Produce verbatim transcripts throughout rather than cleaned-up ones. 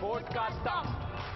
Vote का दम।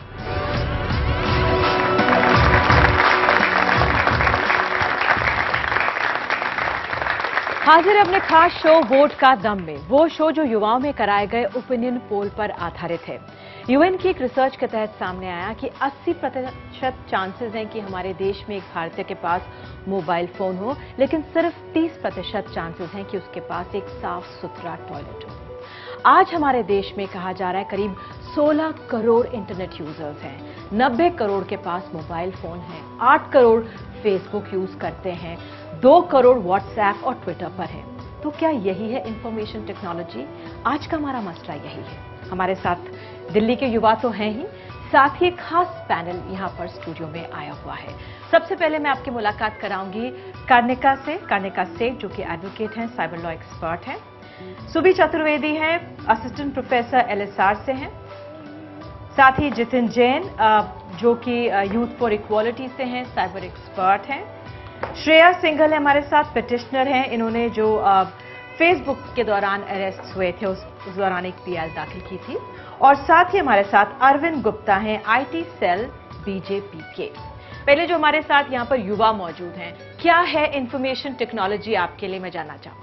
हाजिर अपने खास शो वोट का दम में, वो शो जो युवाओं में कराए गए ओपिनियन पोल पर आधारित है। यूएन की एक रिसर्च के तहत सामने आया कि अस्सी प्रतिशत चांसेस हैं कि हमारे देश में एक भारतीय के पास मोबाइल फोन हो, लेकिन सिर्फ तीस प्रतिशत चांसेस हैं कि उसके पास एक साफ सुथरा टॉयलेट हो। आज हमारे देश में कहा जा रहा है करीब सोलह करोड़ इंटरनेट यूजर्स हैं, नब्बे करोड़ के पास मोबाइल फोन है, आठ करोड़ फेसबुक यूज करते हैं, दो करोड़ व्हाट्सएप और ट्विटर पर है। तो क्या यही है इंफॉर्मेशन टेक्नोलॉजी? आज का हमारा मसला यही है। हमारे साथ दिल्ली के युवा तो हैं ही, साथ ही एक खास पैनल यहां पर स्टूडियो में आया हुआ है। सबसे पहले मैं आपकी मुलाकात कराऊंगी कार्निका से, कार्निका सेथ जो कि एडवोकेट हैं, साइबर लॉ एक्सपर्ट हैं। सुबी चतुर्वेदी हैं, असिस्टेंट प्रोफेसर एलएसआर से हैं। साथ ही जितिन जैन जो कि यूथ फॉर इक्वालिटी से हैं, साइबर एक्सपर्ट हैं। श्रेया सिंघल है हमारे साथ, पिटिशनर हैं। इन्होंने जो फेसबुक के दौरान अरेस्ट हुए थे उस, उस दौरान एक पीएल दाखिल की थी। और साथ ही हमारे साथ अरविंद गुप्ता हैं, आईटी सेल बीजेपी के। पहले जो हमारे साथ यहां पर युवा मौजूद हैं, क्या है इंफॉर्मेशन टेक्नोलॉजी आपके लिए, मैं जानना चाहूंगी।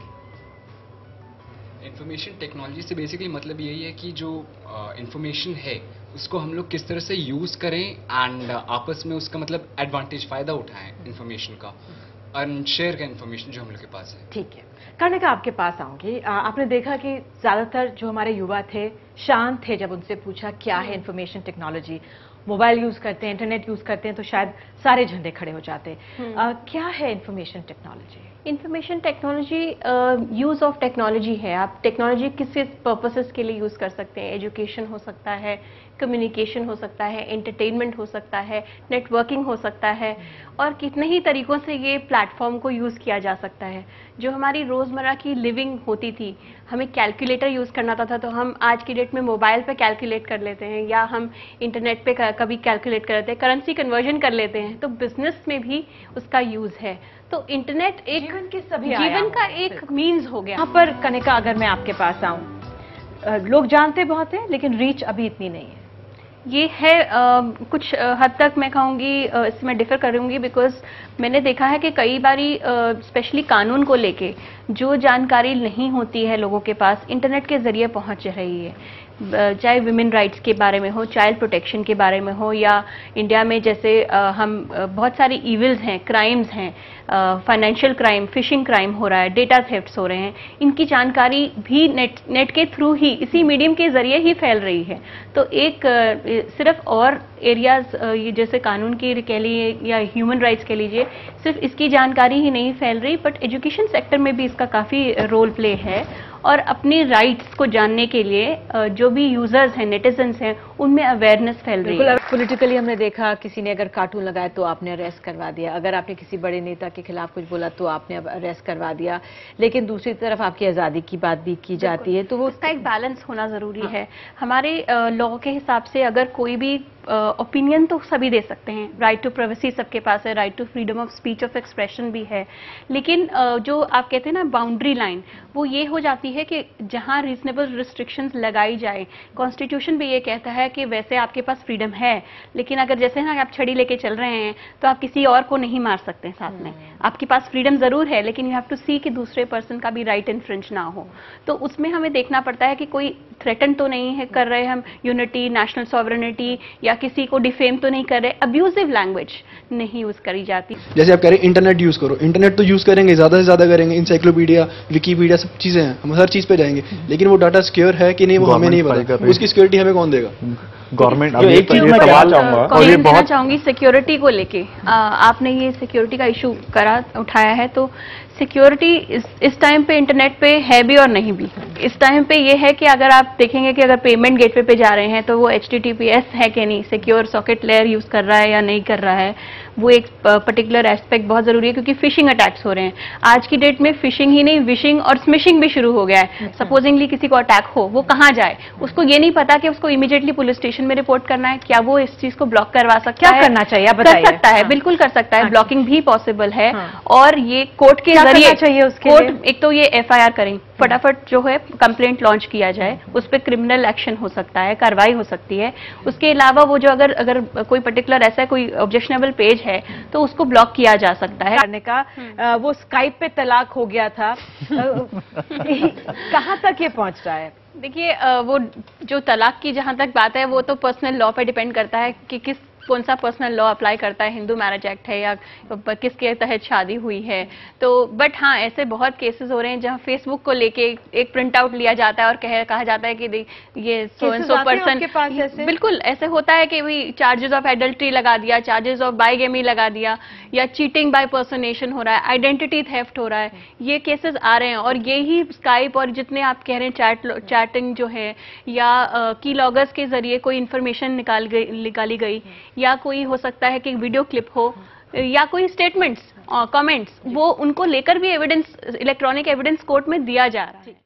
इंफॉर्मेशन टेक्नोलॉजी से बेसिकली मतलब यही है कि जो इंफॉर्मेशन uh, है उसको हम लोग किस तरह से यूज करें एंड uh, आपस में उसका मतलब एडवांटेज फायदा उठाएं इंफॉर्मेशन का और शेयर का इंफॉर्मेशन जो हम लोग के पास है। ठीक है, करने का आपके पास आऊंगी। आपने देखा कि ज्यादातर जो हमारे युवा थे शांत थे जब उनसे पूछा क्या है इंफॉर्मेशन टेक्नोलॉजी। मोबाइल यूज करते हैं, इंटरनेट यूज करते हैं तो शायद सारे झंडे खड़े हो जाते हैं। क्या है information technology? Information technology use of technology है। आप टेक्नोलॉजी किस किस पर्पसेस के लिए यूज़ कर सकते हैं। एजुकेशन हो सकता है, कम्युनिकेशन हो सकता है, एंटरटेनमेंट हो सकता है, नेटवर्किंग हो सकता है, और कितने ही तरीकों से ये प्लेटफॉर्म को यूज़ किया जा सकता है। जो हमारी रोज़मर्रा की लिविंग होती थी, हमें कैलकुलेटर यूज़ करना था तो हम आज की डेट में मोबाइल पे कैलकुलेट कर लेते हैं, या हम इंटरनेट पे कभी कैलकुलेट कर लेते हैं, करेंसी कन्वर्जन कर लेते हैं। तो बिजनेस में भी उसका यूज़ है। तो इंटरनेट एक जीवन के सभी जीवन का एक मीन्स हो गया। यहाँ पर कनिका, अगर मैं आपके पास आऊं, लोग जानते बहुत हैं लेकिन रीच अभी इतनी नहीं है। ये है आ, कुछ आ, हद तक मैं कहूँगी इसमें डिफर करूँगी, बिकॉज मैंने देखा है कि कई बारी स्पेशली कानून को लेके जो जानकारी नहीं होती है लोगों के पास, इंटरनेट के जरिए पहुँच रही है। चाहे विमेन राइट्स के बारे में हो, चाइल्ड प्रोटेक्शन के बारे में हो, या इंडिया में जैसे आ, हम बहुत सारी इविल्स हैं, क्राइम्स हैं, फाइनेंशियल क्राइम, फिशिंग क्राइम हो रहा है, डेटा थेफ्ट्स हो रहे हैं, इनकी जानकारी भी नेट नेट के थ्रू ही, इसी मीडियम के जरिए ही फैल रही है। तो एक आ, सिर्फ और एरियाज ये जैसे कानून की कह लीजिए या ह्यूमन राइट्स कह लीजिए, सिर्फ इसकी जानकारी ही नहीं फैल रही, बट एजुकेशन सेक्टर में भी इसका काफ़ी रोल प्ले है। और अपनी राइट्स को जानने के लिए जो भी यूजर्स हैं, नेटिजन्स हैं, उनमें अवेयरनेस फैल रही है। पॉलिटिकली हमने देखा, किसी ने अगर कार्टून लगाया तो आपने अरेस्ट करवा दिया, अगर आपने किसी बड़े नेता के खिलाफ कुछ बोला तो आपने अरेस्ट करवा दिया, लेकिन दूसरी तरफ आपकी आज़ादी की बात भी की जाती है। तो वो उसका एक बैलेंस होना ज़रूरी हाँ। है। हमारे लॉ के हिसाब से अगर कोई भी ओपिनियन uh, तो सभी दे सकते हैं, राइट टू प्राइवेसी सबके पास है, right to freedom of speech of expression भी है, लेकिन uh, जो आप कहते हैं ना बाउंड्री लाइन, वो ये हो जाती है कि जहां रीजनेबल रिस्ट्रिक्शंस लगाई जाए। कॉन्स्टिट्यूशन भी ये कहता है कि वैसे आपके पास फ्रीडम है, लेकिन अगर जैसे ना आप छड़ी लेके चल रहे हैं तो आप किसी और को नहीं मार सकते साथ में। आपके पास फ्रीडम जरूर है, लेकिन यू हैव टू सी कि दूसरे पर्सन का भी राइट इन्फ्रिंज ना हो। तो उसमें हमें देखना पड़ता है कि कोई थ्रेटन तो नहीं है कर रहे हम यूनिटी, नेशनल सॉवरेनिटी, या किसी को डिफेम तो नहीं कर रहे, अब्यूजिव लैंग्वेज नहीं यूज करी जाती। जैसे आप कह रहे हैं इंटरनेट यूज करो, इंटरनेट तो यूज करेंगे, ज्यादा से ज्यादा करेंगे, इंसाइक्लोपीडिया, विकीपीडिया, सब चीजें हैं, हम हर चीज पे जाएंगे, लेकिन वो डाटा सिक्योर है कि नहीं वो हमें नहीं पता। उसकी सिक्योरिटी हमें कौन देगा? गवर्नमेंट। अब एक चीज मैं सवाल चाहूंगा और ये बहुत चाहूंगी सिक्योरिटी को लेके, आपने ये सिक्योरिटी का इशू करा उठाया है, तो सिक्योरिटी इस, इस टाइम पे इंटरनेट पे है भी और नहीं भी। इस टाइम पे ये है कि अगर आप देखेंगे कि अगर पेमेंट गेटवे पे जा रहे हैं तो वो H T T P S है कि नहीं, सिक्योर सॉकेट लेयर यूज कर रहा है या नहीं कर रहा है, वो एक पर्टिकुलर एस्पेक्ट बहुत जरूरी है, क्योंकि फिशिंग अटैक्स हो रहे हैं आज की डेट में। फिशिंग ही नहीं, विशिंग और स्मिशिंग भी शुरू हो गया है। सपोजिंगली किसी को अटैक हो, वो कहाँ जाए, उसको ये नहीं पता कि उसको इमीडिएटली पुलिस स्टेशन में रिपोर्ट करना है। क्या वो इस चीज को ब्लॉक करवा सकता है? क्या करना चाहिए कर सकता है, बिल्कुल कर सकता है, ब्लॉकिंग भी पॉसिबल है। और ये कोर्ट के करना चाहिए उसके लिए? कोर्ट एक तो ये एफ आई आर करें, फटाफट जो है कंप्लेंट लॉन्च किया जाए, उस पर क्रिमिनल एक्शन हो सकता है, कार्रवाई हो सकती है। उसके अलावा वो जो अगर अगर कोई पर्टिकुलर ऐसा कोई ऑब्जेक्शनेबल पेज है तो उसको ब्लॉक किया जा सकता है। करने का वो स्काइप पे तलाक हो गया था, कहाँ तक ये पहुंच रहा है? देखिए, वो जो तलाक की जहां तक बात है वो तो पर्सनल लॉ पे डिपेंड करता है कि किस कौन सा पर्सनल लॉ अप्लाई करता है, हिंदू मैरिज एक्ट है या किसके तहत शादी हुई है। तो बट हाँ, ऐसे बहुत केसेस हो रहे हैं जहां फेसबुक को लेके एक प्रिंट आउट लिया जाता है और कह, कहा जाता है कि ये सो एंड सो पर्सन, बिल्कुल ऐसे होता है कि भाई चार्जेस ऑफ एडल्ट्री लगा दिया, चार्जेस ऑफ बाइगेमी लगा दिया, या चीटिंग बाय पर्सनेशन हो रहा है, आइडेंटिटी थेफ्ट हो रहा है, ये केसेस आ रहे हैं। और यही स्काइप और जितने आप कह रहे हैं चैट चैटिंग जो है या की लॉगर्स के जरिए कोई इंफॉर्मेशन निकाल गई निकाली गई, या कोई हो सकता है कि वीडियो क्लिप हो या कोई स्टेटमेंट्स कमेंट्स, वो उनको लेकर भी एविडेंस, इलेक्ट्रॉनिक एविडेंस कोर्ट में दिया जा रहा है।